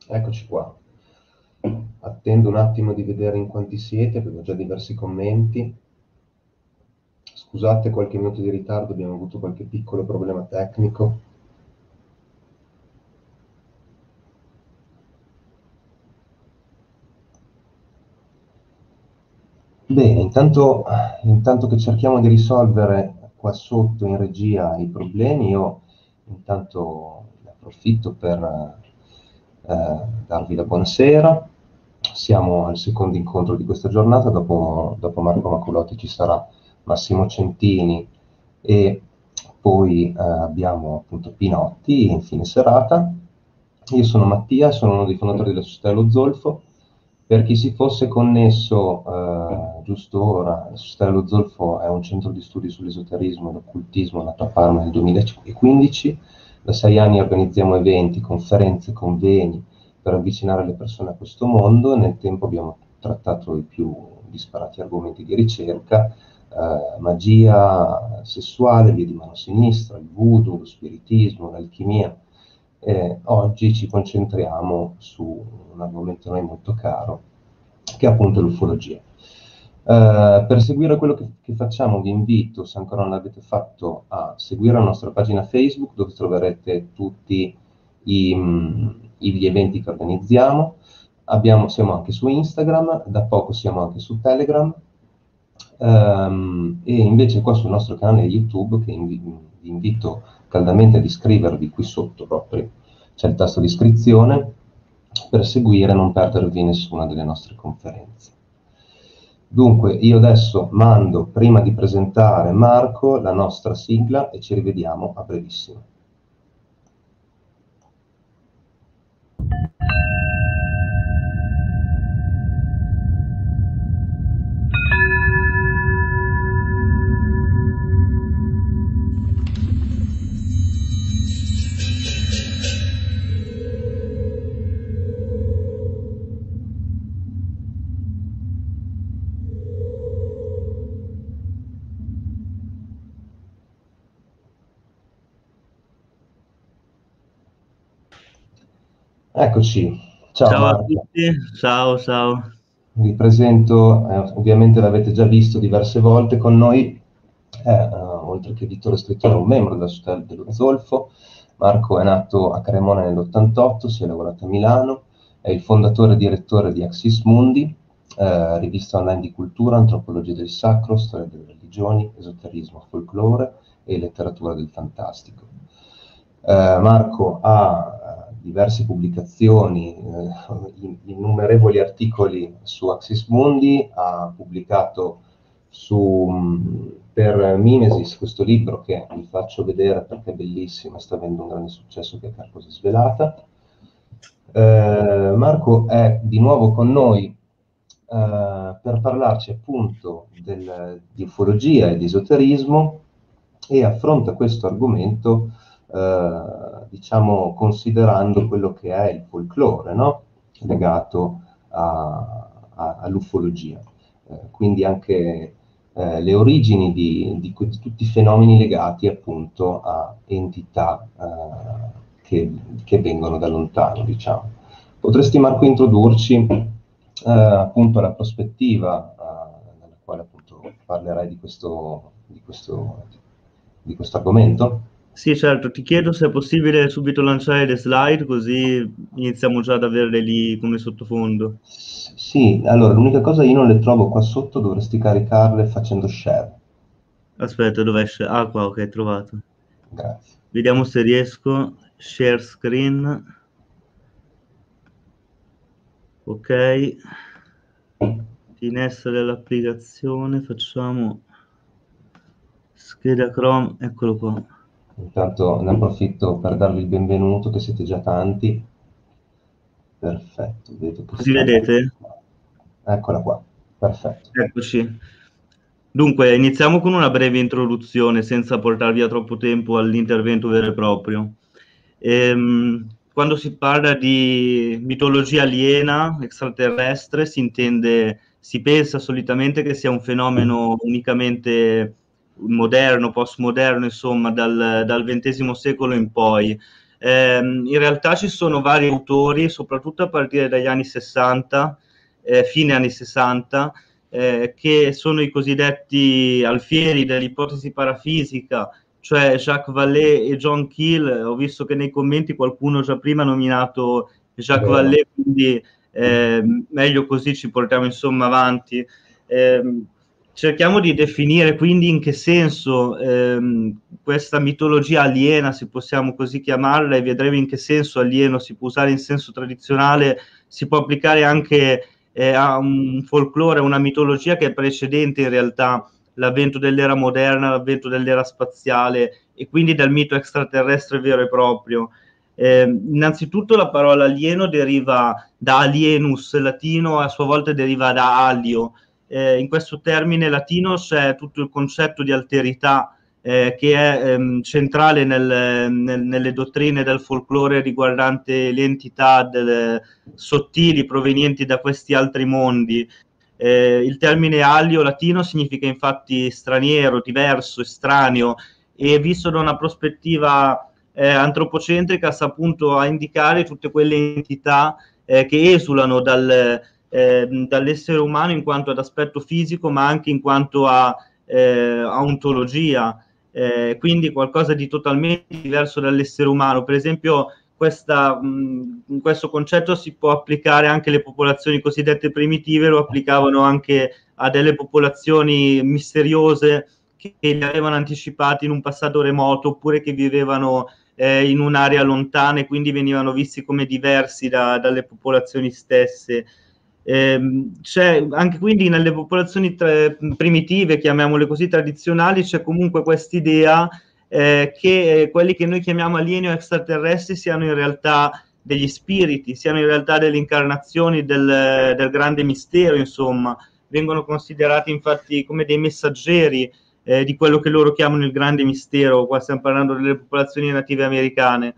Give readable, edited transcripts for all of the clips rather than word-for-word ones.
Eccoci qua. Attendo un attimo di vedere in quanti siete, perché ho già diversi commenti. Scusate qualche minuto di ritardo, abbiamo avuto qualche piccolo problema tecnico. Bene, intanto che cerchiamo di risolvere qua sotto in regia i problemi, io intanto ne approfitto per darvi la buonasera. Siamo al secondo incontro di questa giornata, dopo Marco Maculotti ci sarà Massimo Centini e poi abbiamo appunto Pinotti in fine serata. Io sono Mattia, sono uno dei fondatori della Società dello Zolfo. Per chi si fosse connesso giusto ora, la Società dello Zolfo è un centro di studi sull'esoterismo e l'occultismo nato a Parma nel 2015. Da 6 anni organizziamo eventi, conferenze, convegni per avvicinare le persone a questo mondo e nel tempo abbiamo trattato i più disparati argomenti di ricerca, magia sessuale, via di mano sinistra, il voodoo, lo spiritismo, l'alchimia. Oggi ci concentriamo su un argomento a noi molto caro, che è appunto l'ufologia. Per seguire quello che facciamo vi invito, se ancora non l'avete fatto, a seguire la nostra pagina Facebook, dove troverete tutti gli eventi che organizziamo. Siamo anche su Instagram, da poco siamo anche su Telegram, e invece qua sul nostro canale YouTube, che vi invito caldamente ad iscrivervi qui sotto proprio, c'è il tasto di iscrizione, per seguire e non perdervi nessuna delle nostre conferenze. Dunque, io adesso mando, prima di presentare Marco, la nostra sigla e ci rivediamo a brevissimo. Eccoci, ciao Ciao a Marco. tutti, ciao. Vi presento, ovviamente l'avete già visto diverse volte con noi, oltre che editore e scrittore, un membro della Società dello Zolfo. Marco è nato a Cremona nell'88, si è lavorato a Milano, è il fondatore e direttore di Axis Mundi, rivista online di cultura, antropologia del sacro, storia delle religioni, esoterismo, folklore e letteratura del fantastico. Marco ha diverse pubblicazioni, innumerevoli articoli su Axis Mundi, ha pubblicato per Mimesis questo libro che vi faccio vedere perché è bellissimo e sta avendo un grande successo, che è Carcosa Svelata. Marco è di nuovo con noi per parlarci appunto di ufologia e di esoterismo, e affronta questo argomento diciamo considerando quello che è il folklore, no? Legato all'ufologia. Quindi anche le origini di tutti i fenomeni legati appunto a entità che vengono da lontano, diciamo. Potresti, Marco, introdurci appunto la prospettiva nella quale appunto parlerai di questo argomento? Sì, certo, ti chiedo se è possibile subito lanciare le slide così iniziamo già ad averle lì come sottofondo. Sì, allora l'unica cosa, io non le trovo qua sotto, dovresti caricarle facendo share. Aspetta, dove esce? Ah, qua, ok, trovato. Grazie. Vediamo se riesco. Share screen. Ok. Finestra dell'applicazione, facciamo scheda Chrome, eccolo qua. Intanto ne approfitto per darvi il benvenuto, che siete già tanti. Perfetto, vedo che Così sta... vedete? Eccola qua, perfetto. Eccoci. Dunque, iniziamo con una breve introduzione senza portar via troppo tempo all'intervento vero e proprio. Quando si parla di mitologia aliena, extraterrestre, si pensa solitamente che sia un fenomeno unicamente moderno, postmoderno, insomma, dal XX secolo in poi. In realtà ci sono vari autori, soprattutto a partire dagli anni 60, fine anni 60, che sono i cosiddetti alfieri dell'ipotesi parafisica, cioè Jacques Vallée e John Keel. Ho visto che nei commenti qualcuno già prima ha nominato Jacques Vero. Vallée, quindi meglio così, ci portiamo insomma avanti. Cerchiamo di definire quindi in che senso questa mitologia aliena, se possiamo così chiamarla, e vedremo in che senso alieno si può usare in senso tradizionale, si può applicare anche a un folklore, a una mitologia che è precedente in realtà l'avvento dell'era moderna, l'avvento dell'era spaziale e quindi dal mito extraterrestre vero e proprio. Innanzitutto la parola alieno deriva da alienus latino, a sua volta deriva da alio. In questo termine latino c'è tutto il concetto di alterità che è centrale nelle dottrine del folklore riguardante le entità sottili provenienti da questi altri mondi. Il termine alio latino significa infatti straniero, diverso, estraneo, e visto da una prospettiva antropocentrica sta appunto a indicare tutte quelle entità che esulano dall'essere umano in quanto ad aspetto fisico, ma anche in quanto a ontologia, quindi qualcosa di totalmente diverso dall'essere umano. Per esempio, questo concetto si può applicare anche alle popolazioni cosiddette primitive, lo applicavano anche a delle popolazioni misteriose che li avevano anticipati in un passato remoto, oppure che vivevano in un'area lontana e quindi venivano visti come diversi dalle popolazioni stesse. C'è anche quindi nelle popolazioni primitive, chiamiamole così, tradizionali, c'è comunque quest'idea che quelli che noi chiamiamo alieni o extraterrestri siano in realtà degli spiriti, siano in realtà delle incarnazioni del grande mistero, insomma, vengono considerati infatti come dei messaggeri di quello che loro chiamano il grande mistero. Qua stiamo parlando delle popolazioni native americane.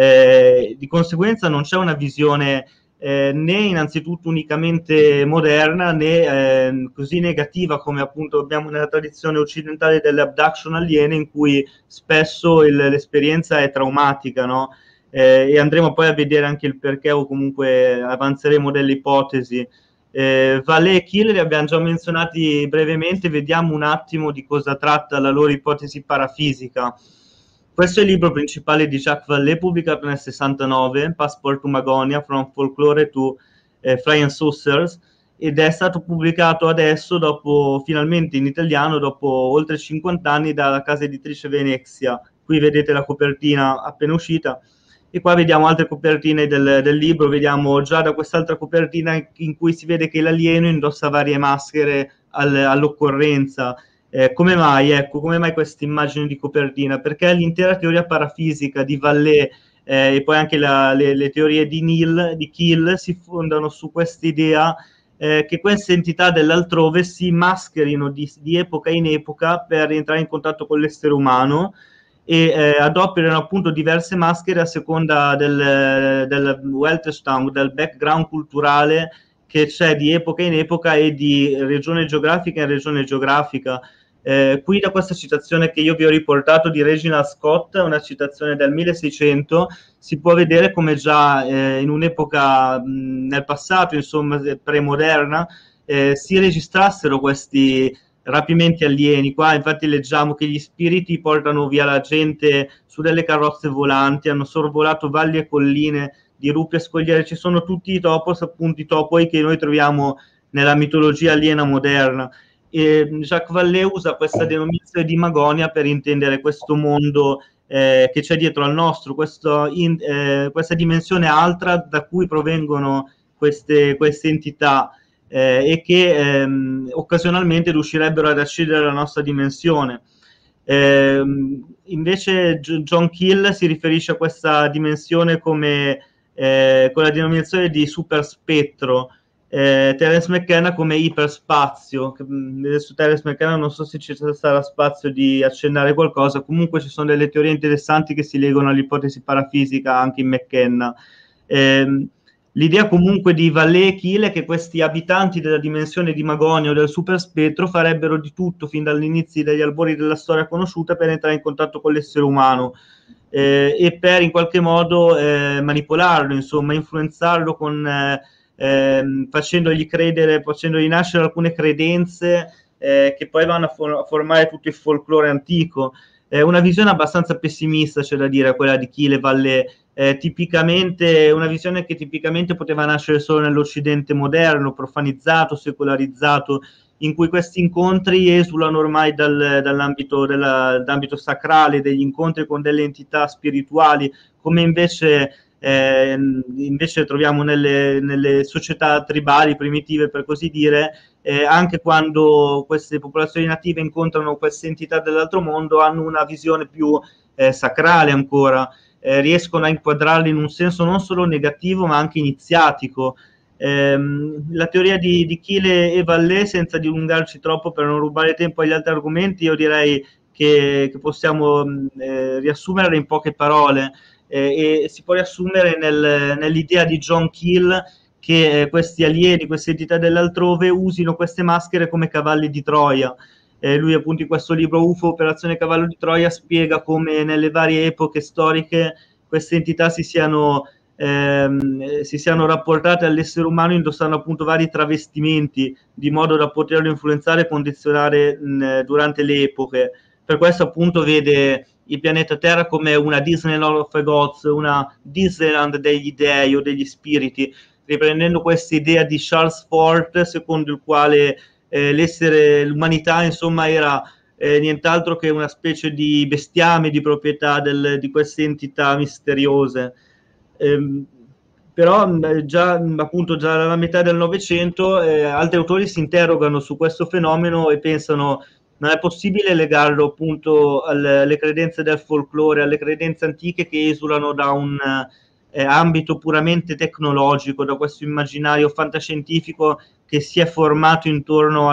Di conseguenza non c'è una visione né innanzitutto unicamente moderna né così negativa come appunto abbiamo nella tradizione occidentale delle abduction aliene, in cui spesso l'esperienza è traumatica, no? E andremo poi a vedere anche il perché, o comunque avanzeremo delle ipotesi. Vallée e Keel li abbiamo già menzionati brevemente, vediamo un attimo di cosa tratta la loro ipotesi parafisica. Questo è il libro principale di Jacques Vallée, pubblicato nel 69, Passport to Magonia, From Folklore to Flying Saucers, ed è stato pubblicato adesso, finalmente in italiano, dopo oltre 50 anni dalla casa editrice Venezia. Qui vedete la copertina appena uscita, e qua vediamo altre copertine del libro. Vediamo già da quest'altra copertina in cui si vede che l'alieno indossa varie maschere all'occorrenza. Come mai? Ecco, come mai questa immagine di copertina? Perché l'intera teoria parafisica di Vallée e poi anche le teorie di Keel si fondano su quest'idea che queste entità dell'altrove si mascherino di epoca in epoca per entrare in contatto con l'essere umano e adoperano appunto diverse maschere a seconda del Weltanschauung, del background culturale che c'è di epoca in epoca e di regione geografica in regione geografica. Qui da questa citazione che io vi ho riportato di Reginald Scott, una citazione del 1600, si può vedere come già in un'epoca nel passato, insomma premoderna, si registrassero questi rapimenti alieni. Qua infatti leggiamo che gli spiriti portano via la gente su delle carrozze volanti, hanno sorvolato valli e colline di rupi e scogliere. Ci sono tutti i topos, appunto i topoi che noi troviamo nella mitologia aliena moderna. E Jacques Vallée usa questa denominazione di Magonia per intendere questo mondo che c'è dietro al nostro, questa dimensione altra da cui provengono queste entità e che occasionalmente riuscirebbero ad accedere alla nostra dimensione. Invece John Keel si riferisce a questa dimensione come con la denominazione di superspettro, Terence McKenna come iperspazio. Adesso Terence McKenna non so se ci sarà spazio di accennare qualcosa, comunque ci sono delle teorie interessanti che si legano all'ipotesi parafisica anche in McKenna. L'idea comunque di Vallée e Keel è che questi abitanti della dimensione di Magonia o del superspettro farebbero di tutto fin dall'inizio degli albori della storia conosciuta per entrare in contatto con l'essere umano. e per in qualche modo manipolarlo, insomma, influenzarlo facendogli credere, facendogli nascere alcune credenze che poi vanno a formare tutto il folklore antico. Una visione abbastanza pessimista, c'è da dire, quella di Achille Vallée, tipicamente una visione che tipicamente poteva nascere solo nell'Occidente moderno, profanizzato, secolarizzato, in cui questi incontri esulano ormai dall'ambito sacrale, degli incontri con delle entità spirituali, come invece troviamo nelle società tribali primitive, per così dire, anche quando queste popolazioni native incontrano queste entità dell'altro mondo, hanno una visione più sacrale ancora, riescono a inquadrarli in un senso non solo negativo ma anche iniziatico. La teoria di Achille e Vallée, senza dilungarci troppo per non rubare tempo agli altri argomenti, io direi che possiamo riassumere in poche parole, e si può riassumere nell'idea di John Keel che questi alieni, queste entità dell'altrove usino queste maschere come cavalli di Troia. Lui appunto in questo libro UFO, Operazione Cavallo di Troia, spiega come nelle varie epoche storiche queste entità si siano rapportate all'essere umano indossando appunto vari travestimenti di modo da poterlo influenzare e condizionare durante le epoche. Per questo appunto vede il pianeta Terra come una Disneyland of the Gods, una Disneyland degli dei o degli spiriti, riprendendo questa idea di Charles Fort, secondo il quale l'umanità insomma era nient'altro che una specie di bestiame di proprietà di queste entità misteriose. Però già dalla metà del Novecento altri autori si interrogano su questo fenomeno e pensano: non è possibile legarlo appunto alle credenze del folklore, alle credenze antiche che esulano da un ambito puramente tecnologico, da questo immaginario fantascientifico che si è formato intorno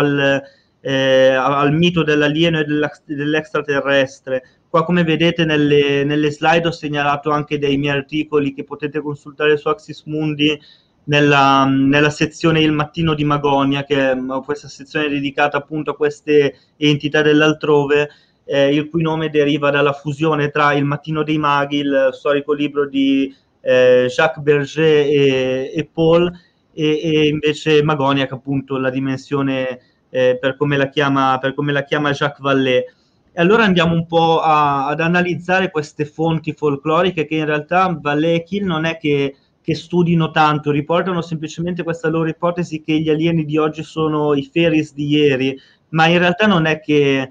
al mito dell'alieno e dell'extraterrestre. Qua, come vedete nelle slide, ho segnalato anche dei miei articoli che potete consultare su Axis Mundi nella sezione Il Mattino di Magonia, che è questa sezione dedicata appunto a queste entità dell'altrove, il cui nome deriva dalla fusione tra Il Mattino dei Maghi, il storico libro di Jacques Berger e Paul, e invece Magonia, che appunto la dimensione per come la chiama Jacques Vallée. E allora andiamo un po' ad analizzare queste fonti folcloriche che in realtà Vallée e Keel non è che studino tanto, riportano semplicemente questa loro ipotesi che gli alieni di oggi sono i fairies di ieri, ma in realtà non è che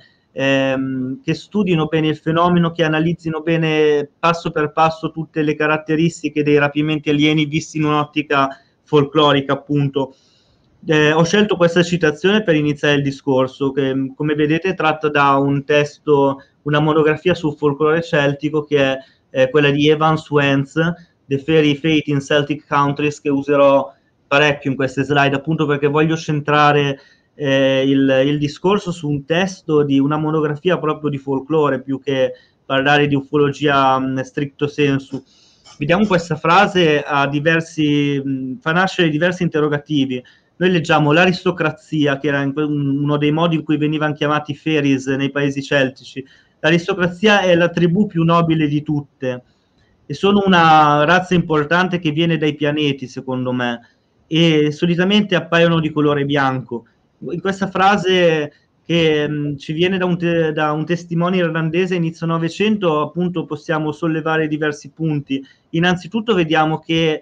studino bene il fenomeno, che analizzino bene passo per passo tutte le caratteristiche dei rapimenti alieni visti in un'ottica folclorica, appunto. Ho scelto questa citazione per iniziare il discorso, che come vedete tratta da un testo, una monografia sul folklore celtico, che è quella di Evan Swens, The Fairy Fate in Celtic Countries, che userò parecchio in queste slide, appunto perché voglio centrare il discorso su un testo di una monografia proprio di folklore, più che parlare di ufologia stricto sensu. Vediamo questa frase, fa nascere diversi interrogativi. Noi leggiamo l'aristocrazia, che era uno dei modi in cui venivano chiamati fairies nei paesi celtici. L'aristocrazia è la tribù più nobile di tutte e sono una razza importante che viene dai pianeti, secondo me, e solitamente appaiono di colore bianco. In questa frase, che ci viene da un testimone irlandese inizio Novecento, appunto possiamo sollevare diversi punti. Innanzitutto vediamo che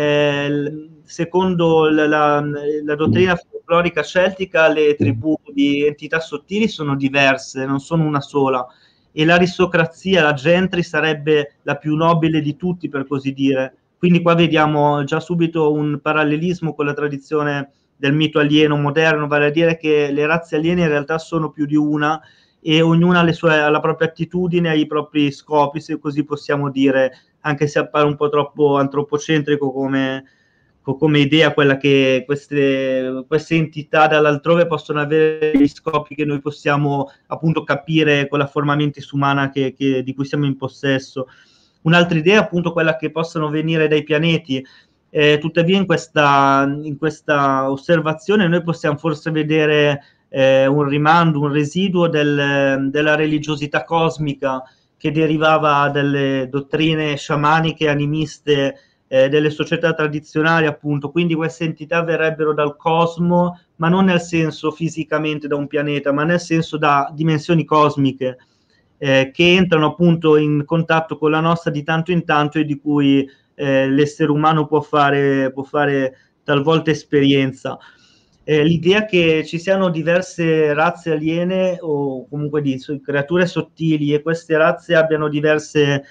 secondo la dottrina folclorica celtica, le tribù di entità sottili sono diverse, non sono una sola, e l'aristocrazia, la gentry, sarebbe la più nobile di tutti, per così dire. Quindi qua vediamo già subito un parallelismo con la tradizione del mito alieno moderno, vale a dire che le razze aliene in realtà sono più di una e ognuna ha la propria attitudine, ha i propri scopi, se così possiamo dire, anche se appare un po' troppo antropocentrico come idea, quella che queste entità dall'altrove possono avere gli scopi che noi possiamo appunto capire con la forma mentis umana di cui siamo in possesso. Un'altra idea è appunto quella che possono venire dai pianeti. Tuttavia in questa osservazione noi possiamo forse vedere un rimando, un residuo della religiosità cosmica che derivava dalle dottrine sciamaniche animiste delle società tradizionali, appunto. Quindi queste entità verrebbero dal cosmo, ma non nel senso fisicamente da un pianeta, ma nel senso da dimensioni cosmiche, che entrano appunto in contatto con la nostra di tanto in tanto e di cui l'essere umano può fare talvolta esperienza. L'idea che ci siano diverse razze aliene o comunque di creature sottili e queste razze abbiano diverse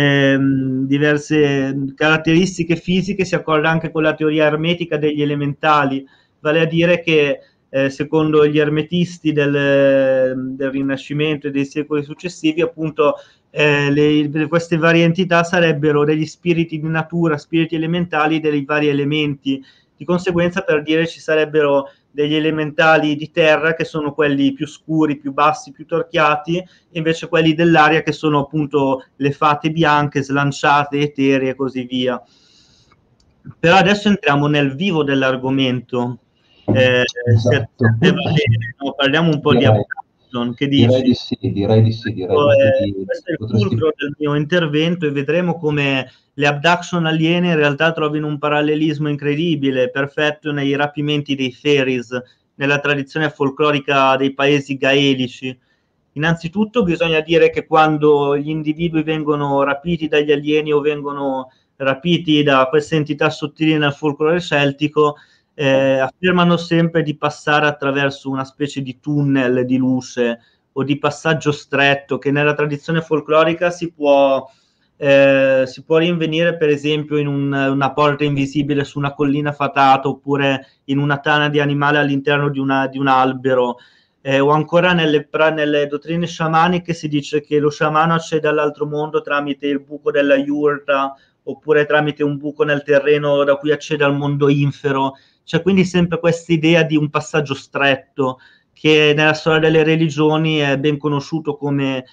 caratteristiche fisiche si accorda anche con la teoria ermetica degli elementali, vale a dire che secondo gli ermetisti del Rinascimento e dei secoli successivi, appunto, queste varie entità sarebbero degli spiriti di natura, spiriti elementali dei vari elementi. Di conseguenza, per dire, ci sarebbero degli elementali di terra che sono quelli più scuri, più bassi, più torchiati, e invece quelli dell'aria che sono appunto le fate bianche, slanciate, eteree e così via. Però adesso entriamo nel vivo dell'argomento. Esatto. Parliamo un po' di abduction, che dici? Direi di sì, direi di sì. Questo è il fulcro del mio intervento, e vedremo come le abduction aliene in realtà trovino un parallelismo incredibile, perfetto nei rapimenti dei fairies, nella tradizione folclorica dei paesi gaelici. Innanzitutto bisogna dire che quando gli individui vengono rapiti dagli alieni o vengono rapiti da queste entità sottili nel folklore celtico, affermano sempre di passare attraverso una specie di tunnel di luce o di passaggio stretto, che nella tradizione folclorica si può rinvenire per esempio in una porta invisibile su una collina fatata, oppure in una tana di animale all'interno di un albero, o ancora nelle dottrine sciamaniche si dice che lo sciamano accede all'altro mondo tramite il buco della yurta, oppure tramite un buco nel terreno da cui accede al mondo infero. C'è quindi sempre questa idea di un passaggio stretto, che nella storia delle religioni è ben conosciuto come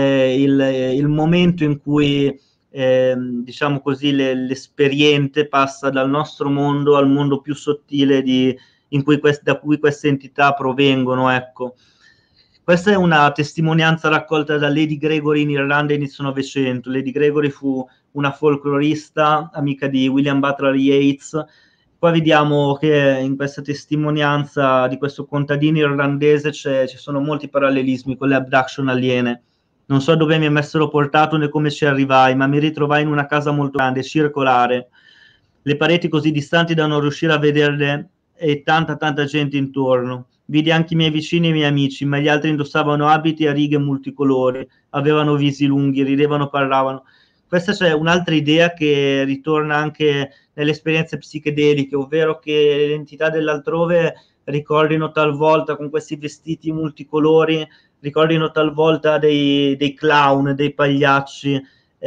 il momento in cui diciamo così l'esperiente passa dal nostro mondo al mondo più sottile da cui queste entità provengono, ecco. Questa è una testimonianza raccolta da Lady Gregory in Irlanda inizio Novecento. Lady Gregory fu una folclorista, amica di William Butler Yeats. Qua vediamo che in questa testimonianza di questo contadino irlandese ci sono molti parallelismi con le abduction aliene. Non so dove mi avessero portato né come ci arrivai, ma mi ritrovai in una casa molto grande, circolare, le pareti così distanti da non riuscire a vederle e tanta gente intorno. Vidi anche i miei vicini e i miei amici, ma gli altri indossavano abiti a righe multicolori, avevano visi lunghi, ridevano, parlavano. Questa c'è un'altra idea che ritorna anche nelle esperienze psichedeliche, ovvero che le entità dell'altrove ricordino talvolta con questi vestiti multicolori, ricordino talvolta dei clown, dei pagliacci,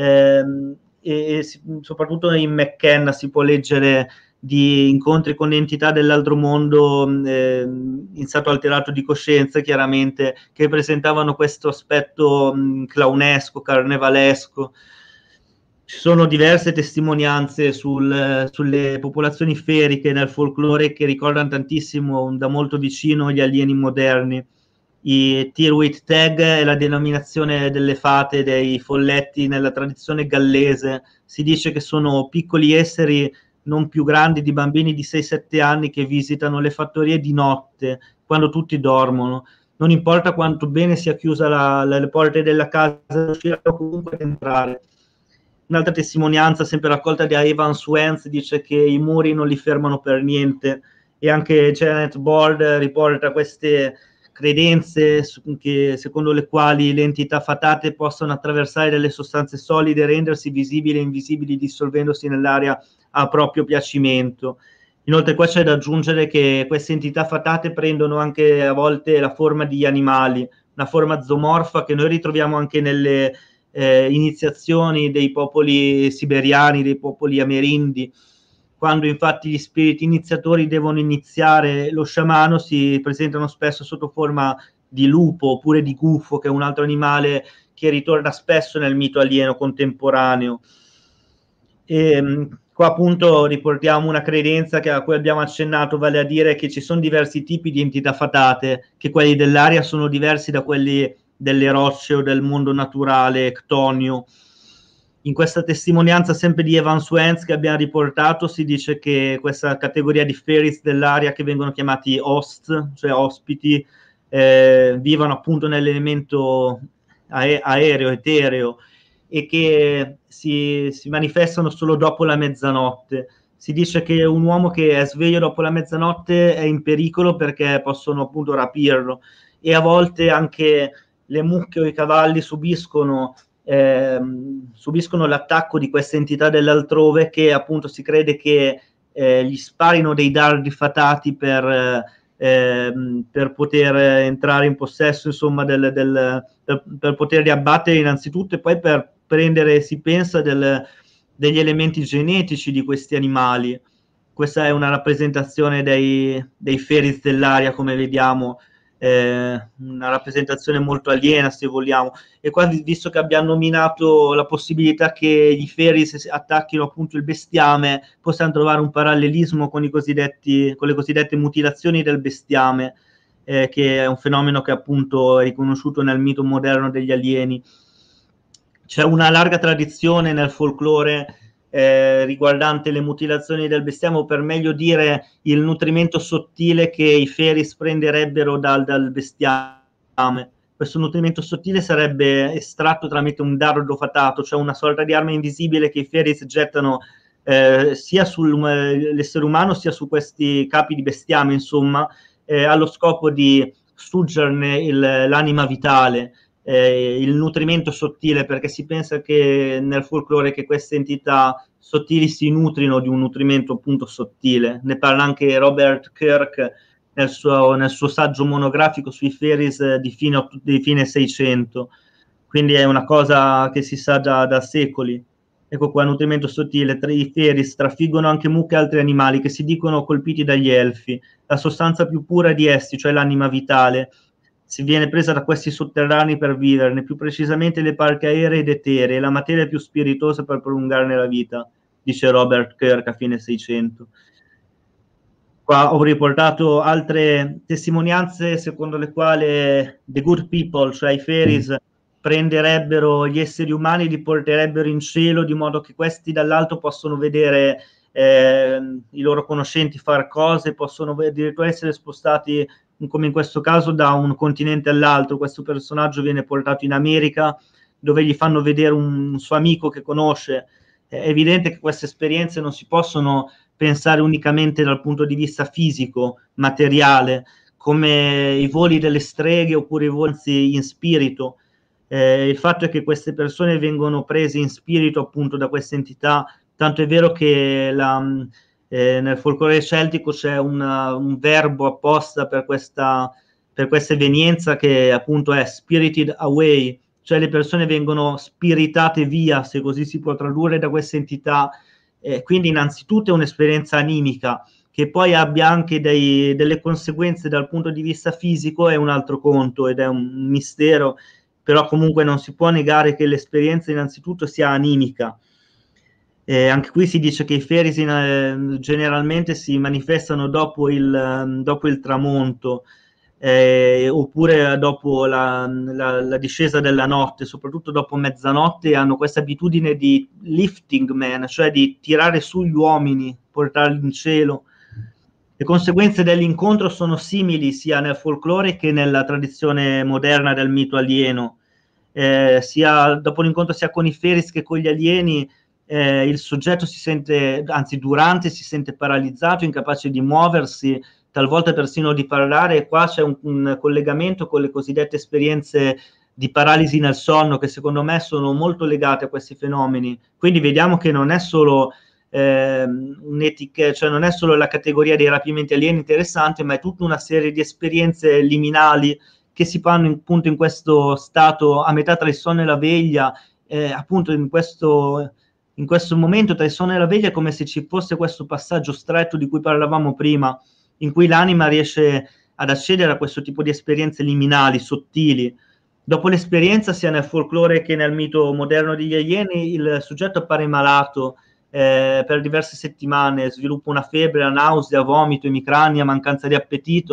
e soprattutto in McKenna si può leggere di incontri con entità dell'altro mondo in stato alterato di coscienza, chiaramente, che presentavano questo aspetto clownesco, carnevalesco. Ci sono diverse testimonianze sulle popolazioni feriche nel folklore che ricordano tantissimo da molto vicino gli alieni moderni. I Tirwit Tag è la denominazione delle fate, dei folletti nella tradizione gallese. Si dice che sono piccoli esseri non più grandi di bambini di 6-7 anni che visitano le fattorie di notte, quando tutti dormono. Non importa quanto bene sia chiusa le porte della casa, riusciranno comunque ad entrare. Un'altra testimonianza, sempre raccolta da Evans Wentz, dice che i muri non li fermano per niente, e anche Janet Board riporta queste credenze secondo le quali le entità fatate possono attraversare delle sostanze solide e rendersi visibili e invisibili dissolvendosi nell'aria a proprio piacimento. Inoltre qua c'è da aggiungere che queste entità fatate prendono anche a volte la forma di animali, una forma zoomorfa che noi ritroviamo anche nelle iniziazioni dei popoli siberiani, dei popoli amerindi. Quando infatti gli spiriti iniziatori devono iniziare lo sciamano, si presentano spesso sotto forma di lupo oppure di gufo, che è un altro animale che ritorna spesso nel mito alieno contemporaneo. Qua appunto riportiamo una credenza a cui abbiamo accennato, vale a dire che ci sono diversi tipi di entità fatate, che quelli dell'aria sono diversi da quelli delle rocce o del mondo naturale ctonio. In questa testimonianza sempre di Evans Wentz che abbiamo riportato si dice che questa categoria di fairies dell'aria, che vengono chiamati host, cioè ospiti, vivono appunto nell'elemento aereo, etereo, e che si manifestano solo dopo la mezzanotte. Si dice che un uomo che è sveglio dopo la mezzanotte è in pericolo perché possono appunto rapirlo, e a volte anche le mucche o i cavalli subiscono l'attacco di queste entità dell'altrove, che appunto si crede che gli sparino dei dardi fatati per poter entrare in possesso, insomma, per poterli abbattere innanzitutto, e poi per prendere, si pensa, degli elementi genetici di questi animali. Questa è una rappresentazione dei fairies dell'aria, come vediamo, una rappresentazione molto aliena, se vogliamo. E qua, visto che abbiamo nominato la possibilità che gli fairies attacchino appunto il bestiame, possiamo trovare un parallelismo con le cosiddette mutilazioni del bestiame, che è un fenomeno che appunto è riconosciuto nel mito moderno degli alieni. C'è una larga tradizione nel folklore riguardante le mutilazioni del bestiame, o per meglio dire il nutrimento sottile che i fairies prenderebbero dal bestiame. Questo nutrimento sottile sarebbe estratto tramite un dardo fatato, cioè una sorta di arma invisibile che i fairies gettano sia sull'essere umano sia su questi capi di bestiame, insomma, allo scopo di struggerne l'anima vitale, il nutrimento sottile, perché si pensa che nel folklore che queste entità sottili si nutrino di un nutrimento appunto sottile. Ne parla anche Robert Kirk nel suo saggio monografico sui fairies di fine 600, quindi è una cosa che si sa da secoli. Ecco qua, nutrimento sottile. I fairies trafiggono anche mucche e altri animali che si dicono colpiti dagli elfi. La sostanza più pura di essi, cioè l'anima vitale, si viene presa da questi sotterranei per viverne, più precisamente le parti aeree ed eteree, la materia più spiritosa per prolungarne la vita, dice Robert Kirk a fine 600. Qua ho riportato altre testimonianze secondo le quali the good people, cioè i fairies, prenderebbero gli esseri umani e li porterebbero in cielo, di modo che questi dall'alto possono vedere i loro conoscenti fare cose, possono addirittura essere spostati, come in questo caso, da un continente all'altro. Questo personaggio viene portato in America, dove gli fanno vedere un suo amico che conosce. È evidente che queste esperienze non si possono pensare unicamente dal punto di vista fisico, materiale, come i voli delle streghe oppure i voli in spirito. Il fatto è che queste persone vengono prese in spirito appunto da queste entità, tanto è vero che nel folklore celtico c'è un verbo apposta per questa evenienza, che appunto è spirited away, cioè le persone vengono spiritate via, se così si può tradurre, da queste entità. Quindi innanzitutto è un'esperienza animica, che poi abbia anche delle conseguenze dal punto di vista fisico è un altro conto, ed è un mistero, però comunque non si può negare che l'esperienza innanzitutto sia animica. Anche qui si dice che i fairies generalmente si manifestano dopo il tramonto, oppure dopo la discesa della notte, soprattutto dopo mezzanotte. Hanno questa abitudine di lifting man, cioè di tirare su gli uomini, portarli in cielo. Le conseguenze dell'incontro sono simili sia nel folklore che nella tradizione moderna del mito alieno. Sia dopo l'incontro sia con i fairies che con gli alieni, il soggetto si sente paralizzato, incapace di muoversi, talvolta persino di parlare. E qua c'è un collegamento con le cosiddette esperienze di paralisi nel sonno, che secondo me sono molto legate a questi fenomeni. Quindi vediamo che non è solo un'etica, cioè non è solo la categoria dei rapimenti alieni interessante, ma è tutta una serie di esperienze liminali che si fanno appunto in questo stato a metà tra il sonno e la veglia, appunto in questo momento tra il sonno e la veglia, è come se ci fosse questo passaggio stretto di cui parlavamo prima, in cui l'anima riesce ad accedere a questo tipo di esperienze liminali, sottili. Dopo l'esperienza, sia nel folklore che nel mito moderno degli alieni, il soggetto appare malato per diverse settimane, sviluppa una febbre, nausea, vomito, emicrania, mancanza di appetito,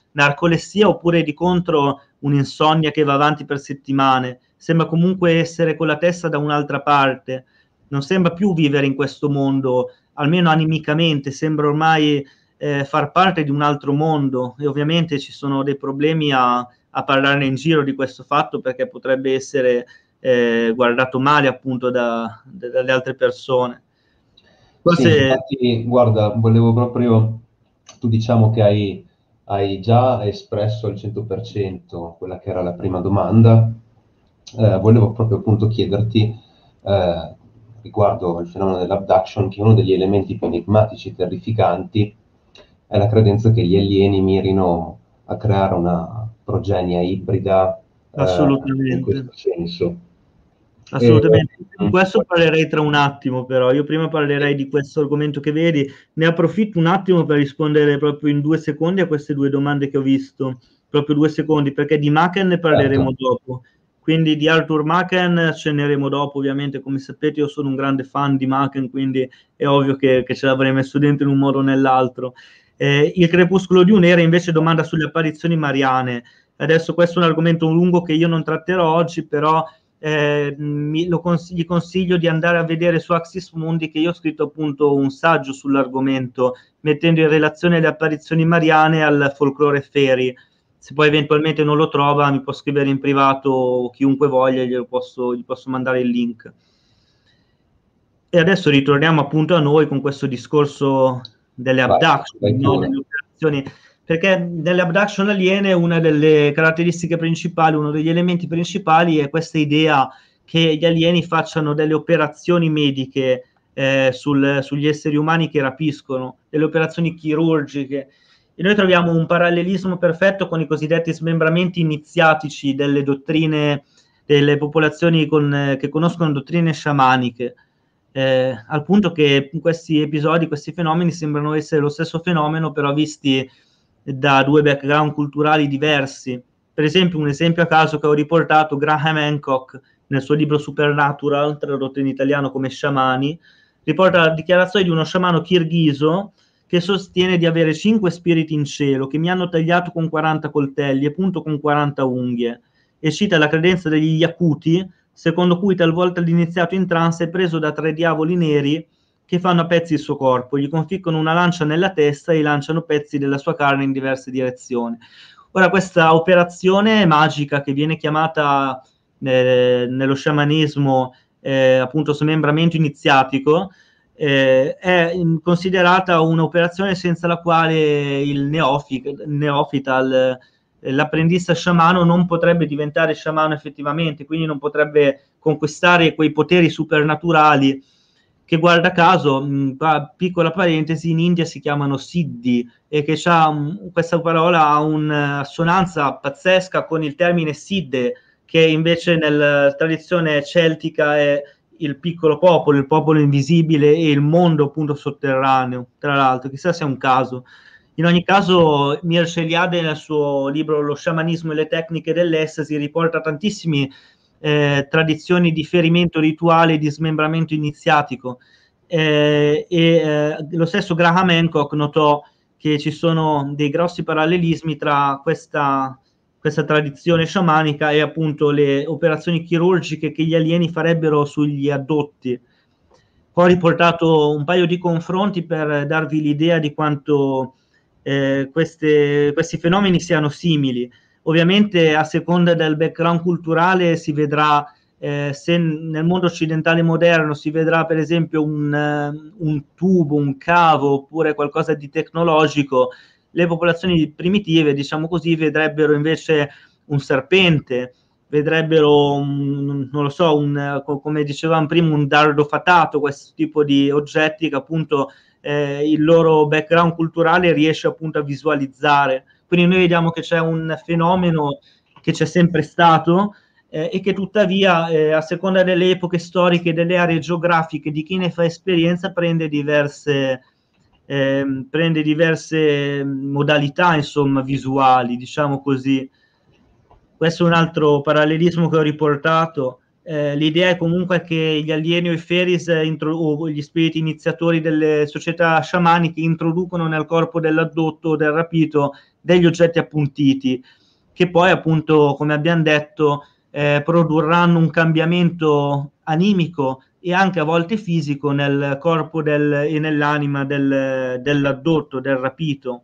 narcolessia oppure di contro un'insonnia che va avanti per settimane. Sembra comunque essere con la testa da un'altra parte, non sembra più vivere in questo mondo, almeno animicamente, sembra ormai far parte di un altro mondo, e ovviamente ci sono dei problemi a parlarne in giro di questo fatto, perché potrebbe essere guardato male appunto dalle altre persone. Sì, infatti, guarda, volevo proprio, tu diciamo che hai già espresso al 100% quella che era la prima domanda. Volevo proprio appunto chiederti riguardo il fenomeno dell'abduction, che uno degli elementi più enigmatici, terrificanti, è la credenza che gli alieni mirino a creare una progenie ibrida in Assolutamente. questo senso. E, Assolutamente, di questo parlerei tra un attimo, però io prima parlerei di questo argomento che vedi, ne approfitto un attimo per rispondere proprio in 2 secondi a queste 2 domande che ho visto, proprio 2 secondi, perché di Machen ne parleremo certo. dopo, quindi di Arthur Machen ceneremo dopo, ovviamente, come sapete io sono un grande fan di Machen, quindi è ovvio che ce l'avrei messo dentro in un modo o nell'altro. Il crepuscolo di un'era invece domanda sulle apparizioni mariane. Adesso questo è un argomento lungo che io non tratterò oggi, però gli consiglio di andare a vedere su Axis Mundi, che io ho scritto appunto un saggio sull'argomento, mettendo in relazione le apparizioni mariane al folklore fairy. Se poi eventualmente non lo trova, mi può scrivere in privato, chiunque voglia, gli posso mandare il link. E adesso ritorniamo appunto a noi con questo discorso delle abduction, no? Delle operazioni, perché nelle abduction aliene una delle caratteristiche principali, uno degli elementi principali è questa idea che gli alieni facciano delle operazioni mediche sugli esseri umani che rapiscono, delle operazioni chirurgiche. E noi troviamo un parallelismo perfetto con i cosiddetti smembramenti iniziatici delle dottrine, delle popolazioni che conoscono dottrine sciamaniche. Al punto che questi episodi, questi fenomeni sembrano essere lo stesso fenomeno, però visti da 2 background culturali diversi. Per esempio, un esempio a caso che ho riportato, Graham Hancock, nel suo libro Supernatural, tradotto in italiano come Sciamani, riporta la dichiarazione di uno sciamano kirghizo che sostiene di avere 5 spiriti in cielo che mi hanno tagliato con 40 coltelli e punto con 40 unghie, e cita la credenza degli Yakuti, secondo cui talvolta l'iniziato in trance è preso da 3 diavoli neri che fanno a pezzi il suo corpo, gli conficcono una lancia nella testa e lanciano pezzi della sua carne in diverse direzioni. Ora, questa operazione magica che viene chiamata nello sciamanesimo appunto smembramento iniziatico, è considerata un'operazione senza la quale il neofita, l'apprendista sciamano non potrebbe diventare sciamano effettivamente, quindi non potrebbe conquistare quei poteri supernaturali che, guarda caso, piccola parentesi, in India si chiamano siddhi, e che questa parola ha un'assonanza pazzesca con il termine sidde, che invece nella tradizione celtica è il piccolo popolo, il popolo invisibile e il mondo appunto sotterraneo, tra l'altro, chissà se è un caso. In ogni caso, Mircea Eliade nel suo libro Lo sciamanismo e le tecniche dell'estasi riporta tantissime tradizioni di ferimento rituale e di smembramento iniziatico, lo stesso Graham Hancock notò che ci sono dei grossi parallelismi tra questa tradizione sciamanica e appunto le operazioni chirurgiche che gli alieni farebbero sugli addotti. Poi ho riportato un paio di confronti per darvi l'idea di quanto questi fenomeni siano simili. Ovviamente a seconda del background culturale si vedrà, se nel mondo occidentale moderno si vedrà per esempio un tubo, un cavo oppure qualcosa di tecnologico, le popolazioni primitive, diciamo così, vedrebbero invece un serpente, vedrebbero, non lo so, come dicevamo prima, un dardo fatato, questo tipo di oggetti che appunto il loro background culturale riesce appunto a visualizzare. Quindi noi vediamo che c'è un fenomeno che c'è sempre stato e che tuttavia a seconda delle epoche storiche, delle aree geografiche, di chi ne fa esperienza, prende diverse modalità, insomma, visuali, diciamo così. Questo è un altro parallelismo che ho riportato. l'idea è comunque che gli alieni o i Feris o gli spiriti iniziatori delle società sciamaniche introducono nel corpo dell'addotto o del rapito degli oggetti appuntiti, che poi appunto, come abbiamo detto, produrranno un cambiamento animico e anche a volte fisico nel corpo e nell'anima dell'addotto, del rapito.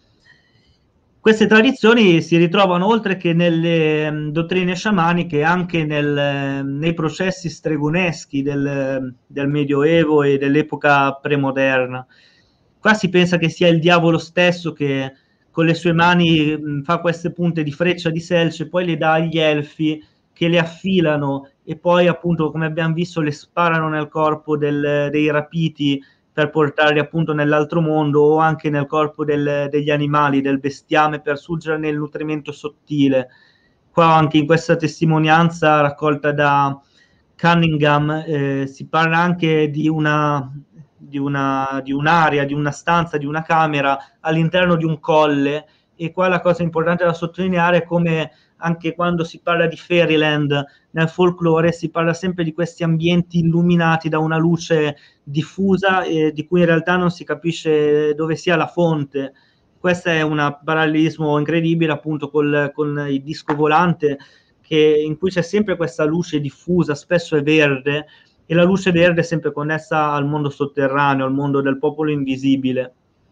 Queste tradizioni si ritrovano oltre che nelle dottrine sciamaniche anche nei processi stregoneschi del Medioevo e dell'epoca premoderna. Qua si pensa che sia il diavolo stesso che con le sue mani fa queste punte di freccia di selce, poi le dà agli elfi che le affilano e poi appunto, come abbiamo visto, le sparano nel corpo dei rapiti per portarli appunto nell'altro mondo o anche nel corpo degli animali, del bestiame, per surgere il nutrimento sottile. Qua anche in questa testimonianza raccolta da Cunningham si parla anche di un'area, di una stanza, di una camera all'interno di un colle, e qua la cosa importante da sottolineare è come anche quando si parla di Fairyland nel folklore si parla sempre di questi ambienti illuminati da una luce diffusa di cui in realtà non si capisce dove sia la fonte. Questo è un parallelismo incredibile appunto con il disco volante, in cui c'è sempre questa luce diffusa, spesso è verde, e la luce verde è sempre connessa al mondo sotterraneo, al mondo del popolo invisibile.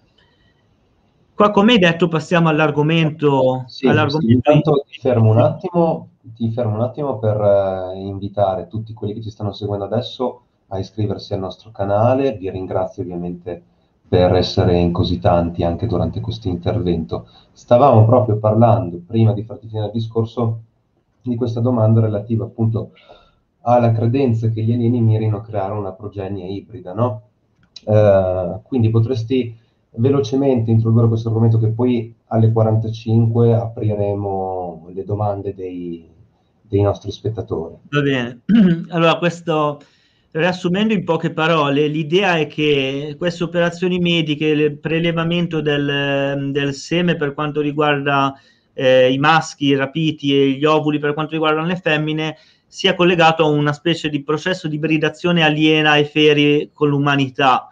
Qua, come hai detto, passiamo all'argomento. Sì, intanto ti fermo un attimo per invitare tutti quelli che ci stanno seguendo adesso a iscriversi al nostro canale. Vi ringrazio ovviamente per essere in così tanti anche durante questo intervento. Stavamo proprio parlando, prima di farti finire il discorso, di questa domanda relativa appunto alla credenza che gli alieni mirino a creare una progenie ibrida, no? Quindi potresti velocemente introdurre questo argomento, che poi alle 45 apriremo le domande dei nostri spettatori. Va bene, allora riassumendo in poche parole, l'idea è che queste operazioni mediche, il prelevamento del seme per quanto riguarda i maschi rapiti e gli ovuli per quanto riguardano le femmine, sia collegato a una specie di processo di ibridazione aliena ai feri con l'umanità.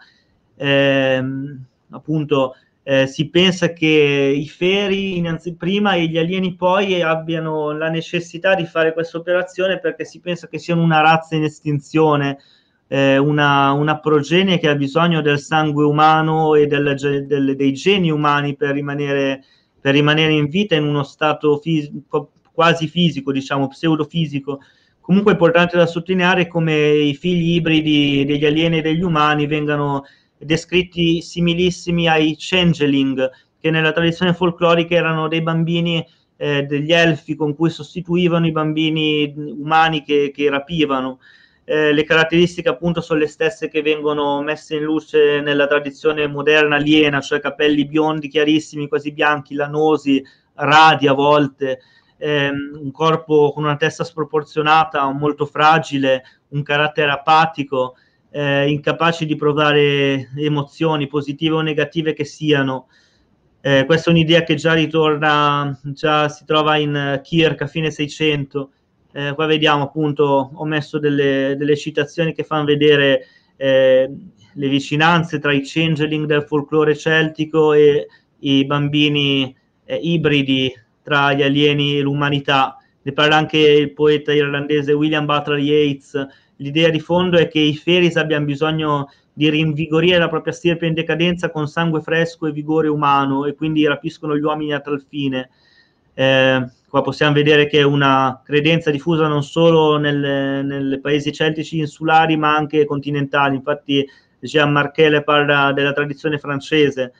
Appunto, si pensa che i feri prima e gli alieni poi abbiano la necessità di fare questa operazione perché si pensa che siano una razza in estinzione, una progenie che ha bisogno del sangue umano e dei geni umani per rimanere in vita in uno stato quasi fisico, diciamo pseudofisico. Comunque è importante da sottolineare come i figli ibridi degli alieni e degli umani vengano descritti similissimi ai changeling, che nella tradizione folclorica erano dei bambini degli elfi con cui sostituivano i bambini umani che rapivano. Le caratteristiche appunto sono le stesse che vengono messe in luce nella tradizione moderna aliena, cioè capelli biondi chiarissimi, quasi bianchi, lanosi, radi a volte, un corpo con una testa sproporzionata, molto fragile, un carattere apatico, incapaci di provare emozioni positive o negative che siano. Questa è un'idea che già si trova in Kirk a fine 600. Qua vediamo appunto, ho messo delle citazioni che fanno vedere le vicinanze tra i changeling del folklore celtico e i bambini ibridi tra gli alieni e l'umanità. Ne parla anche il poeta irlandese William Butler Yeats. L'idea di fondo è che i Feris abbiano bisogno di rinvigorire la propria stirpe in decadenza con sangue fresco e vigore umano, e quindi rapiscono gli uomini a tal fine. Qua possiamo vedere che è una credenza diffusa non solo nei paesi celtici insulari ma anche continentali. Infatti Jean Markel parla della tradizione francese.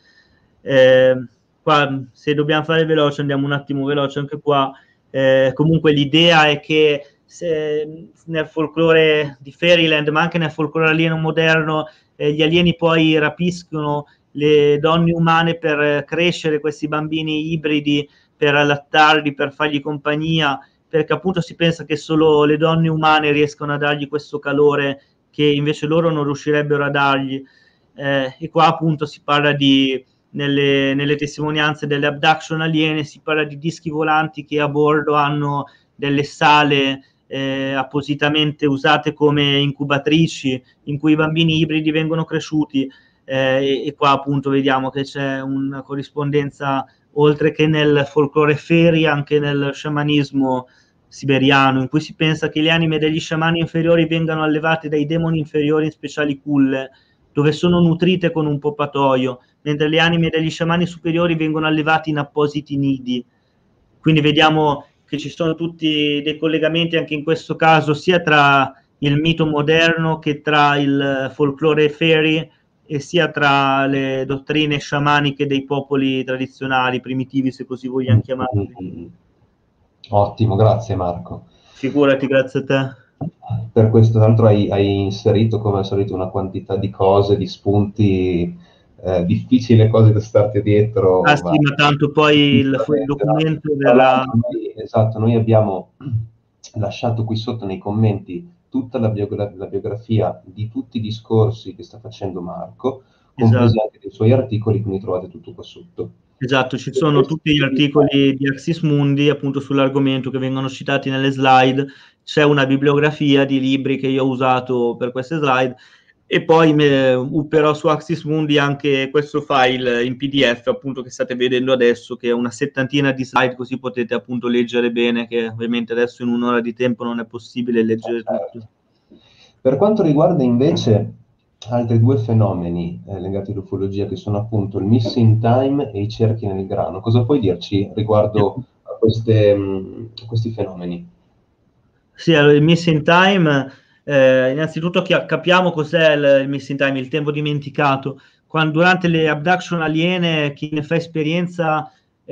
Qua, se dobbiamo fare veloce, andiamo un attimo veloce anche qua. Comunque l'idea è che nel folklore di Fairyland, ma anche nel folklore alieno moderno, gli alieni poi rapiscono le donne umane per crescere questi bambini ibridi, per allattarli, per fargli compagnia, perché appunto si pensa che solo le donne umane riescono a dargli questo calore che invece loro non riuscirebbero a dargli. E qua appunto si parla nelle testimonianze delle abduction aliene, si parla di dischi volanti che a bordo hanno delle sale appositamente usate come incubatrici, in cui i bambini ibridi vengono cresciuti, e qua appunto vediamo che c'è una corrispondenza, oltre che nel folklore feri, anche nel sciamanismo siberiano, in cui si pensa che le anime degli sciamani inferiori vengano allevate dai demoni inferiori in speciali culle, dove sono nutrite con un poppatoio, mentre le anime degli sciamani superiori vengono allevate in appositi nidi. Quindi vediamo che ci sono tutti dei collegamenti anche in questo caso, sia tra il mito moderno che tra il folklore fairy, e sia tra le dottrine sciamaniche dei popoli tradizionali, primitivi, se così vogliamo chiamarli. Ottimo, grazie Marco. Figurati, grazie a te. Per questo, tra l'altro, hai inserito come al solito una quantità di cose, di spunti, difficili cose da starti dietro. Ah sì, ma tanto poi il documento verrà... Esatto, noi abbiamo lasciato qui sotto nei commenti tutta la biografia di tutti i discorsi che sta facendo Marco, compresi anche dei suoi articoli, quindi trovate tutto qua sotto. Esatto, ci sono tutti gli articoli di Axis Mundi appunto sull'argomento che vengono citati nelle slide, c'è una bibliografia di libri che io ho usato per queste slide, e poi upperò su Axis Mundi anche questo file in PDF appunto che state vedendo adesso, che è una settantina di slide, così potete appunto leggere bene, che ovviamente adesso in un'ora di tempo non è possibile leggere tutto. Per quanto riguarda invece altri due fenomeni legati all'ufologia, che sono appunto il missing time e i cerchi nel grano, cosa puoi dirci riguardo a questi fenomeni? Sì, allora, il missing time, innanzitutto capiamo cos'è il missing time, il tempo dimenticato. Durante le abduction aliene, chi ne fa esperienza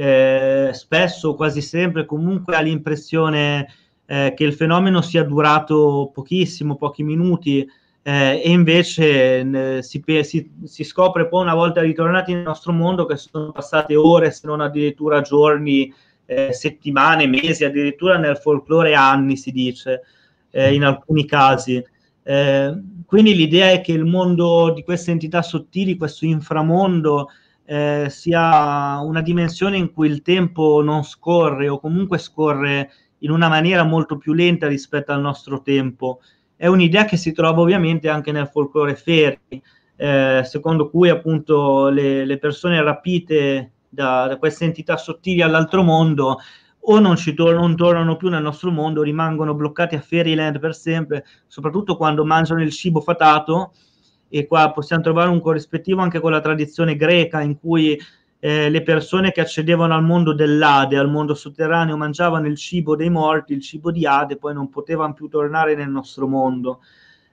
spesso, quasi sempre, comunque ha l'impressione che il fenomeno sia durato pochissimo, pochi minuti, e invece si scopre poi, una volta ritornati nel nostro mondo, che sono passate ore, se non addirittura giorni, settimane, mesi, addirittura nel folklore anni, si dice, in alcuni casi. Quindi l'idea è che il mondo di queste entità sottili, questo inframondo, sia una dimensione in cui il tempo non scorre, o comunque scorre in una maniera molto più lenta rispetto al nostro tempo. È un'idea che si trova ovviamente anche nel folklore fairy, secondo cui appunto le persone rapite da queste entità sottili all'altro mondo o non tornano più nel nostro mondo, rimangono bloccati a Fairyland per sempre, soprattutto quando mangiano il cibo fatato. E qua possiamo trovare un corrispettivo anche con la tradizione greca, in cui le persone che accedevano al mondo dell'Ade, al mondo sotterraneo, mangiavano il cibo dei morti, il cibo di Ade, poi non potevano più tornare nel nostro mondo.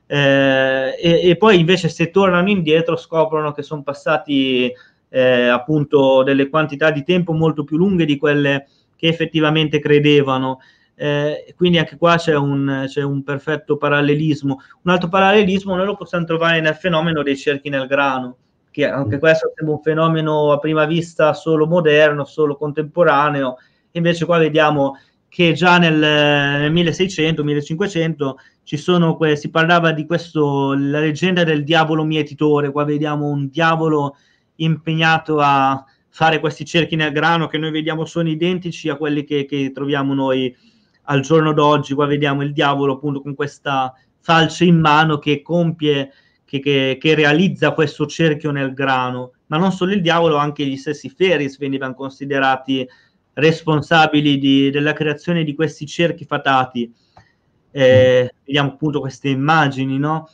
E poi invece, se tornano indietro, scoprono che sono passati appunto delle quantità di tempo molto più lunghe di quelle che effettivamente credevano. Quindi anche qua c'è un perfetto parallelismo. Un altro parallelismo noi lo possiamo trovare nel fenomeno dei cerchi nel grano, che anche questo è un fenomeno a prima vista solo moderno, solo contemporaneo. Invece qua vediamo che già nel 1600-1500 si parlava di questo, la leggenda del diavolo mietitore. Qua vediamo un diavolo impegnato a fare questi cerchi nel grano, che noi vediamo sono identici a quelli che troviamo noi al giorno d'oggi. Qua vediamo il diavolo appunto con questa falce in mano che compie, che realizza questo cerchio nel grano. Ma non solo il diavolo, anche gli stessi Feris venivano considerati responsabili della creazione di questi cerchi fatati. Vediamo appunto queste immagini, no?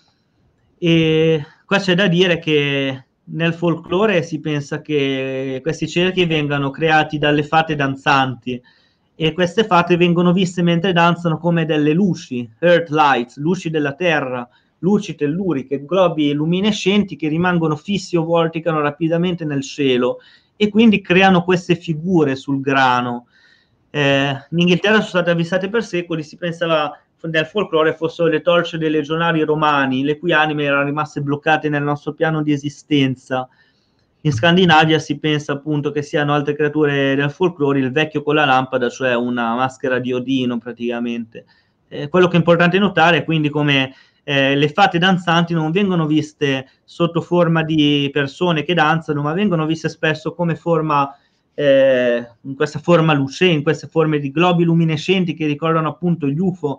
E qua c'è da dire che nel folklore si pensa che questi cerchi vengano creati dalle fate danzanti, e queste fate vengono viste mentre danzano come delle luci, earth lights, luci della terra, luci telluriche, globi luminescenti che rimangono fissi o vorticano rapidamente nel cielo, e quindi creano queste figure sul grano. In Inghilterra sono state avvistate per secoli, si pensava nel folklore fossero le torce dei legionari romani, le cui anime erano rimaste bloccate nel nostro piano di esistenza. In Scandinavia si pensa appunto che siano altre creature del folklore, il vecchio con la lampada, cioè una maschera di Odino praticamente. Quello che è importante notare è quindi come le fate danzanti non vengono viste sotto forma di persone che danzano, ma vengono viste spesso come forma, in questa forma lucente, in queste forme di globi luminescenti che ricordano appunto gli UFO,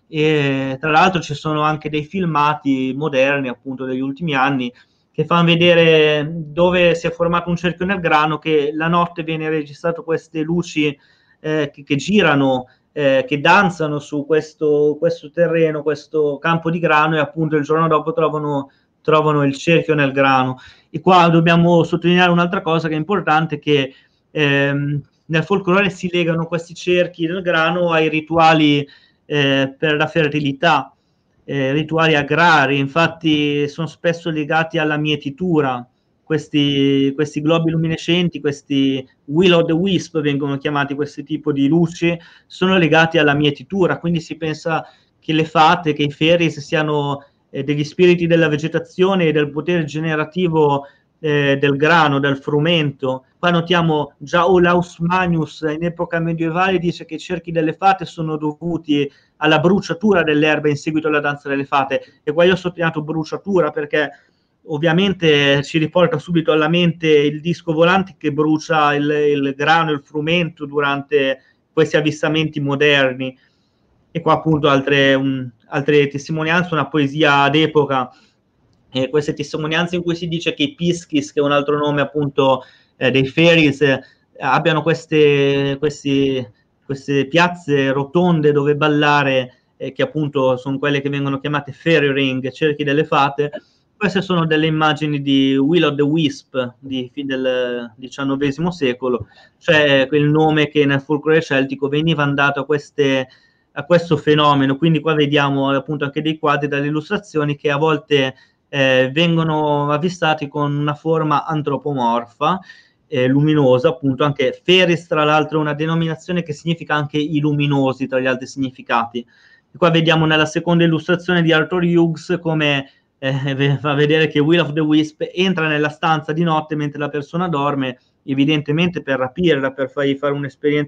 e tra l'altro ci sono anche dei filmati moderni, appunto degli ultimi anni, che fanno vedere dove si è formato un cerchio nel grano, che la notte viene registrato queste luci che girano, che danzano su questo terreno, questo campo di grano, e appunto il giorno dopo trovano il cerchio nel grano. E qua dobbiamo sottolineare un'altra cosa che è importante, che nel folklore si legano questi cerchi del grano ai rituali per la fertilità, rituali agrari, infatti sono spesso legati alla mietitura. Questi globi luminescenti, questi will o' the wisp vengono chiamati, questi tipi di luci, sono legati alla mietitura, quindi si pensa che le fate, che i fairies siano degli spiriti della vegetazione e del potere generativo del grano, del frumento. Qua notiamo già Olaus Magnus in epoca medievale dice che i cerchi delle fate sono dovuti alla bruciatura dell'erba in seguito alla danza delle fate, e qua io ho sottolineato bruciatura perché ovviamente ci riporta subito alla mente il disco volante che brucia il grano, il frumento durante questi avvistamenti moderni. E qua appunto altre testimonianze, una poesia d'epoca, queste testimonianze in cui si dice che i Piskis, che è un altro nome appunto dei fairies, abbiano queste piazze rotonde dove ballare, che appunto sono quelle che vengono chiamate fairy ring, cerchi delle fate. Queste sono delle immagini di Will o' the Wisp del XIX secolo, cioè quel nome che nel folklore celtico veniva dato a questo fenomeno. Quindi qua vediamo appunto anche dei quadri dalle illustrazioni che a volte vengono avvistati con una forma antropomorfa, luminosa, appunto. Anche Feris, tra l'altro, è una denominazione che significa anche i luminosi tra gli altri significati. E qua vediamo nella seconda illustrazione di Arthur Hughes come fa vedere che Will of the Wisp entra nella stanza di notte mentre la persona dorme, evidentemente per rapirla, per fargli fare